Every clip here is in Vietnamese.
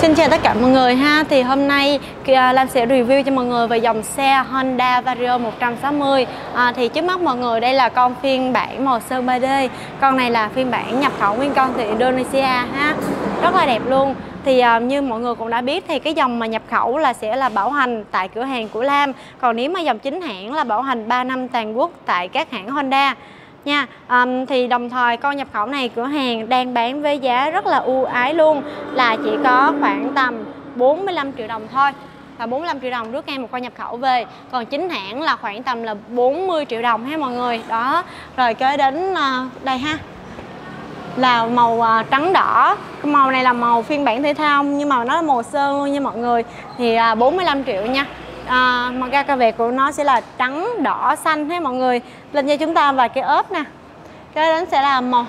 Xin chào tất cả mọi người ha. Thì hôm nay Lam sẽ review cho mọi người về dòng xe Honda Vario 160. Thì trước mắt mọi người đây là con phiên bản màu sơn 3D. Con này là phiên bản nhập khẩu nguyên con từ Indonesia ha. Rất là đẹp luôn. Thì như mọi người cũng đã biết thì cái dòng mà nhập khẩu là sẽ là bảo hành tại cửa hàng của Lam. Còn nếu mà dòng chính hãng là bảo hành 3 năm toàn quốc tại các hãng Honda nha. Thì đồng thời con nhập khẩu này cửa hàng đang bán với giá rất là ưu ái luôn, là chỉ có khoảng tầm 45 triệu đồng thôi, và 45 triệu đồng rước ngang một con nhập khẩu về. Còn chính hãng là khoảng tầm là 40 triệu đồng ha mọi người. Đó, rồi kế đến đây ha, là màu trắng đỏ. Cái màu này là màu phiên bản thể thao nhưng mà nó là màu sơn luôn nha mọi người. Thì 45 triệu nha. Màu ga ca vẹt của nó sẽ là trắng đỏ xanh ha mọi người. Lên cho chúng ta vài cái ốp nè. Cái đến sẽ là màu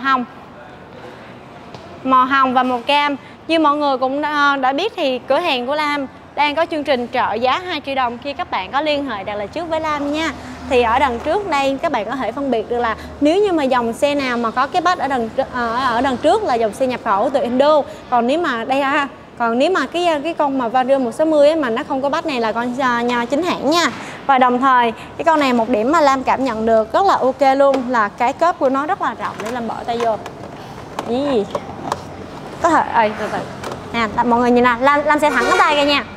hồng và màu cam. Như mọi người cũng đã biết thì cửa hàng của Lam đang có chương trình trợ giá 2 triệu đồng khi các bạn có liên hệ đặt lịch trước với Lam nha. Thì ở đằng trước đây các bạn có thể phân biệt được là nếu như mà dòng xe nào mà có cái badge ở đằng trước là dòng xe nhập khẩu từ Indo. Còn nếu mà đây còn nếu mà cái con mà Vario 160 ấy, mà nó không có badge này là con nhà chính hãng nha. Và đồng thời cái con này một điểm mà Lam cảm nhận được rất là ok luôn là cái cốp của nó rất là rộng để Lam bỏ tay vô. Gì? Có thể từ từ. Nè, mọi người nhìn nè, Lam sẽ thẳng cái tay ra nha.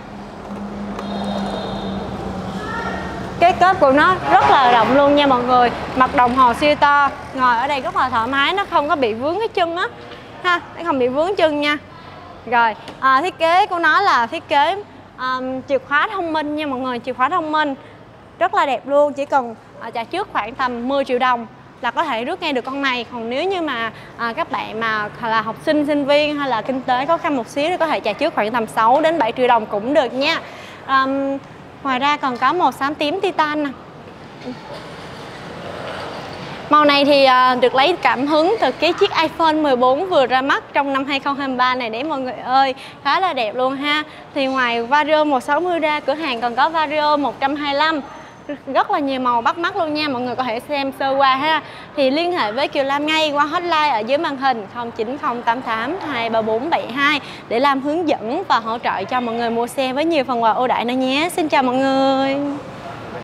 Cái cốp của nó rất là rộng luôn nha mọi người. Mặt đồng hồ siêu to, ngồi ở đây rất là thoải mái, nó không có bị vướng cái chân á ha, nó không bị vướng chân nha. Rồi, thiết kế của nó là thiết kế chìa khóa thông minh nha mọi người, chìa khóa thông minh rất là đẹp luôn. Chỉ cần trả trước khoảng tầm 10 triệu đồng là có thể rước ngay được con này. Còn nếu như mà các bạn mà là học sinh, sinh viên hay là kinh tế khó khăn một xíu thì có thể trả trước khoảng tầm 6 đến 7 triệu đồng cũng được nha. Ngoài ra còn có màu xám tím titan nè. Màu này thì được lấy cảm hứng từ cái chiếc iPhone 14 vừa ra mắt trong năm 2023 này đấy mọi người ơi. Khá là đẹp luôn ha. Thì ngoài Vario 160 ra, cửa hàng còn có Vario 125. Rất là nhiều màu bắt mắt luôn nha, mọi người có thể xem sơ qua ha. Thì liên hệ với Kiều Lam ngay qua hotline ở dưới màn hình 09088 23472 để Lam hướng dẫn và hỗ trợ cho mọi người mua xe với nhiều phần quà ưu đãi nữa nhé. Xin chào mọi người.